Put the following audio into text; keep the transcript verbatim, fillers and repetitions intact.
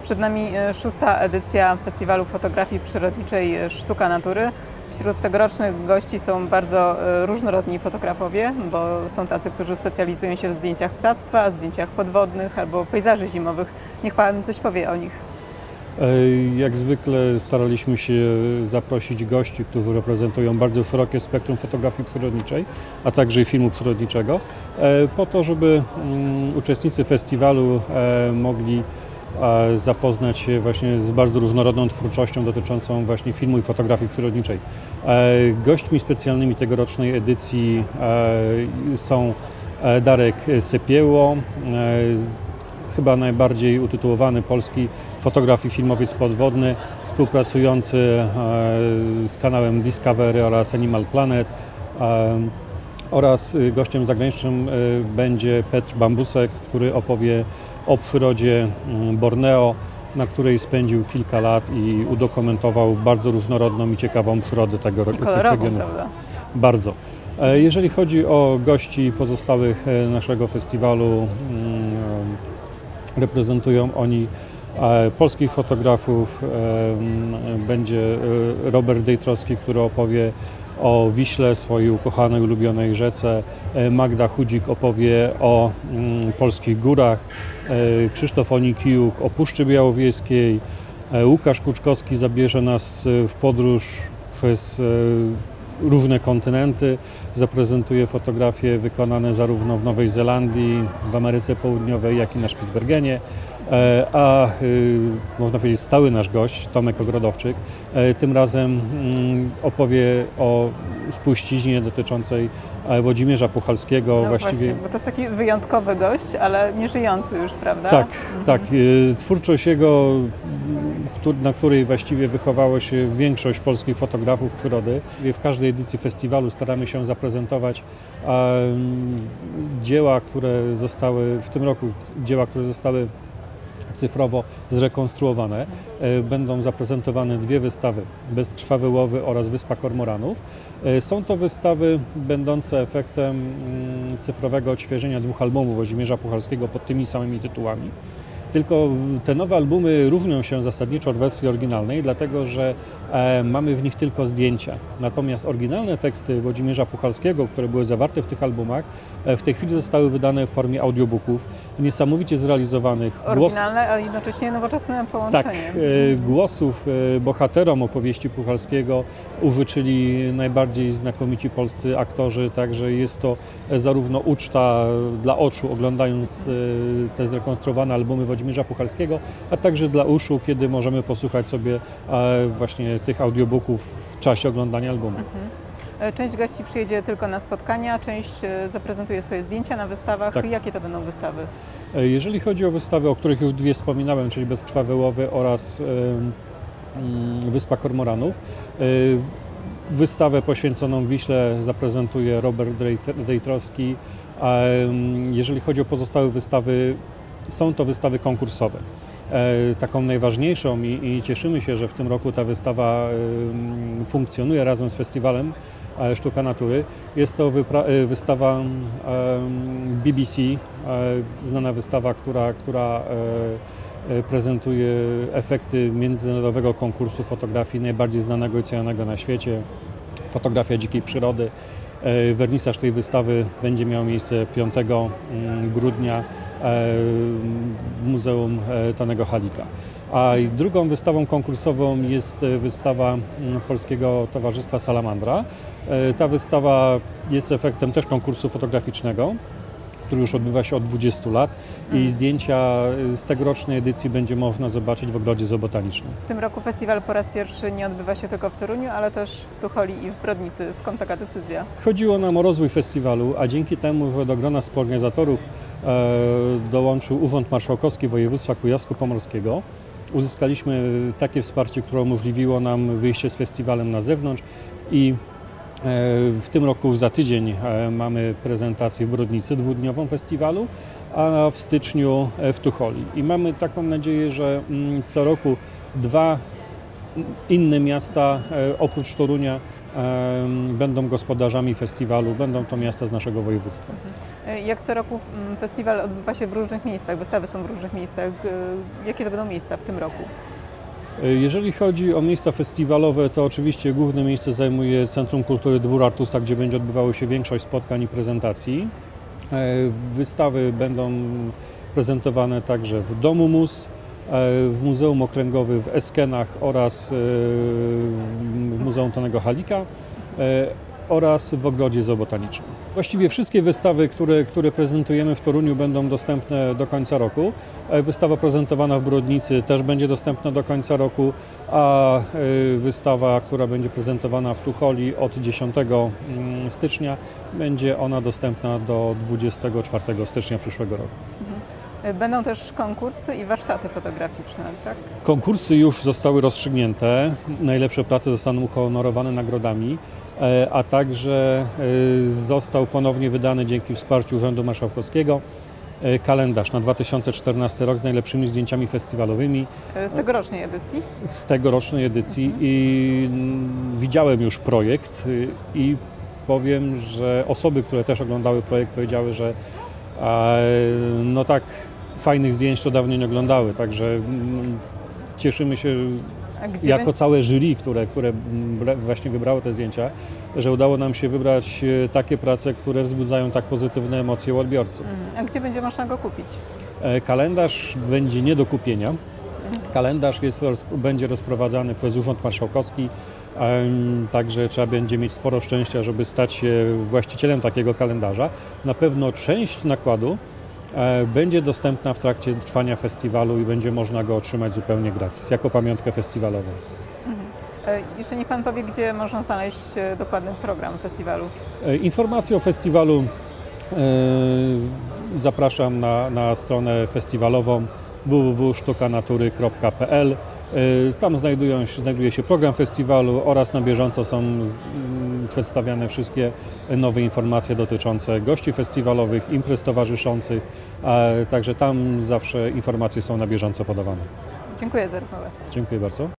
Przed nami szósta edycja Festiwalu Fotografii Przyrodniczej Sztuka Natury. Wśród tegorocznych gości są bardzo różnorodni fotografowie, bo są tacy, którzy specjalizują się w zdjęciach ptactwa, zdjęciach podwodnych albo pejzaży zimowych. Niech Pan coś powie o nich. Jak zwykle staraliśmy się zaprosić gości, którzy reprezentują bardzo szerokie spektrum fotografii przyrodniczej, a także filmu przyrodniczego, po to, żeby uczestnicy festiwalu mogli zapoznać się właśnie z bardzo różnorodną twórczością dotyczącą właśnie filmu i fotografii przyrodniczej. Gośćmi specjalnymi tegorocznej edycji są Darek Sypieło, chyba najbardziej utytułowany polski fotograf i filmowiec podwodny, współpracujący z kanałem Discovery oraz Animal Planet, oraz gościem zagranicznym będzie Petr Bambusek, który opowie o przyrodzie Borneo, na której spędził kilka lat i udokumentował bardzo różnorodną i ciekawą przyrodę tego regionu. Prawda? Bardzo. Jeżeli chodzi o gości pozostałych naszego festiwalu, reprezentują oni polskich fotografów. Będzie Robert Dejtrowski, który opowie o Wiśle, swojej ukochanej, ulubionej rzece. Magda Chudzik opowie o polskich górach. Krzysztof Onikiuk o Puszczy Białowieskiej. Łukasz Kuczkowski zabierze nas w podróż przez różne kontynenty. Zaprezentuje fotografie wykonane zarówno w Nowej Zelandii, w Ameryce Południowej, jak i na Spitsbergenie. A można powiedzieć stały nasz gość, Tomek Ogrodowczyk, tym razem opowie o spuściźnie dotyczącej Włodzimierza Puchalskiego. No właściwie... właśnie, bo to jest taki wyjątkowy gość, ale nie żyjący już, prawda? Tak, mhm. tak. Twórczość jego, na której właściwie wychowało się większość polskich fotografów przyrody. W każdej edycji festiwalu staramy się zaprezentować dzieła, które zostały w tym roku, dzieła, które zostały cyfrowo zrekonstruowane. Będą zaprezentowane dwie wystawy: Bezkrwawe łowy oraz Wyspa Kormoranów. Są to wystawy będące efektem cyfrowego odświeżenia dwóch albumów Włodzimierza Puchalskiego pod tymi samymi tytułami. Tylko te nowe albumy różnią się zasadniczo od wersji oryginalnej, dlatego że e, mamy w nich tylko zdjęcia. Natomiast oryginalne teksty Włodzimierza Puchalskiego, które były zawarte w tych albumach, e, w tej chwili zostały wydane w formie audiobooków, niesamowicie zrealizowanych. Oryginalne, Głos... a jednocześnie nowoczesne połączenie. Tak, e, głosów e, bohaterom opowieści Puchalskiego użyczyli najbardziej znakomici polscy aktorzy, także jest to e, zarówno uczta dla oczu, oglądając e, te zrekonstruowane albumy Włodzimierza Puchalskiego, a także dla uszu, kiedy możemy posłuchać sobie e, właśnie tych audiobooków w czasie oglądania albumu. Mhm. Część gości przyjedzie tylko na spotkania, część zaprezentuje swoje zdjęcia na wystawach. Tak. Jakie to będą wystawy? Jeżeli chodzi o wystawy, o których już dwie wspominałem, czyli Bezkrwawe łowy oraz e, Wyspa Kormoranów, e, wystawę poświęconą Wiśle zaprezentuje Robert Dejtrowski, a jeżeli chodzi o pozostałe wystawy, są to wystawy konkursowe. E, taką najważniejszą i, i cieszymy się, że w tym roku ta wystawa e, funkcjonuje razem z Festiwalem e, Sztuka Natury. Jest to e, wystawa e, B B C, e, znana wystawa, która, która e, prezentuje efekty międzynarodowego konkursu fotografii najbardziej znanego i cenianego na świecie, fotografia dzikiej przyrody. E, wernisaż tej wystawy będzie miał miejsce piątego grudnia w Muzeum Tonego Halika. A drugą wystawą konkursową jest wystawa Polskiego Towarzystwa Salamandra. Ta wystawa jest efektem też konkursu fotograficznego, który już odbywa się od dwudziestu lat i zdjęcia z tegorocznej edycji będzie można zobaczyć w Ogrodzie Zoobotanicznym. W tym roku festiwal po raz pierwszy nie odbywa się tylko w Toruniu, ale też w Tucholi i w Brodnicy. Skąd taka decyzja? Chodziło nam o rozwój festiwalu, a dzięki temu, że do grona współorganizatorów e, dołączył Urząd Marszałkowski Województwa Kujawsko-Pomorskiego, uzyskaliśmy takie wsparcie, które umożliwiło nam wyjście z festiwalem na zewnątrz i w tym roku za tydzień mamy prezentację w Brodnicy, dwudniową festiwalu, a w styczniu w Tucholi. I mamy taką nadzieję, że co roku dwa inne miasta oprócz Torunia będą gospodarzami festiwalu, będą to miasta z naszego województwa. Jak co roku festiwal odbywa się w różnych miejscach, wystawy są w różnych miejscach. Jakie to będą miejsca w tym roku? Jeżeli chodzi o miejsca festiwalowe, to oczywiście główne miejsce zajmuje Centrum Kultury Dwór Artusa, gdzie będzie odbywało się większość spotkań i prezentacji. Wystawy będą prezentowane także w Domu Mus, w Muzeum Okręgowym w Eskenach oraz w Muzeum Tonego Halika oraz w Ogrodzie Zoobotanicznym. Właściwie wszystkie wystawy, które, które prezentujemy w Toruniu, będą dostępne do końca roku. Wystawa prezentowana w Brodnicy też będzie dostępna do końca roku, a wystawa, która będzie prezentowana w Tucholi od dziesiątego stycznia, będzie ona dostępna do dwudziestego czwartego stycznia przyszłego roku. Będą też konkursy i warsztaty fotograficzne, tak? Konkursy już zostały rozstrzygnięte. Najlepsze prace zostaną uhonorowane nagrodami, a także został ponownie wydany dzięki wsparciu Urzędu Marszałkowskiego kalendarz na dwa tysiące czternasty rok z najlepszymi zdjęciami festiwalowymi. Z tegorocznej edycji? Z tegorocznej edycji mhm. i widziałem już projekt i powiem, że osoby, które też oglądały projekt, powiedziały, że no tak fajnych zdjęć to dawno nie oglądały, także cieszymy się jako będzie... całe jury, które, które właśnie wybrało te zdjęcia, że udało nam się wybrać takie prace, które wzbudzają tak pozytywne emocje u odbiorców. A gdzie będzie można go kupić? Kalendarz będzie nie do kupienia. Kalendarz jest, będzie rozprowadzany przez Urząd Marszałkowski, także trzeba będzie mieć sporo szczęścia, żeby stać się właścicielem takiego kalendarza. Na pewno część nakładu będzie dostępna w trakcie trwania festiwalu i będzie można go otrzymać zupełnie gratis, jako pamiątkę festiwalową. Mhm. Jeszcze niech Pan powie, gdzie można znaleźć dokładny program festiwalu. Informacje o festiwalu zapraszam na, na stronę festiwalową w w w kropka sztuka natury kropka p l. Tam znajdują się, znajduje się program festiwalu oraz na bieżąco są z, m, przedstawiane wszystkie nowe informacje dotyczące gości festiwalowych, imprez towarzyszących, a także tam zawsze informacje są na bieżąco podawane. Dziękuję za rozmowę. Dziękuję bardzo.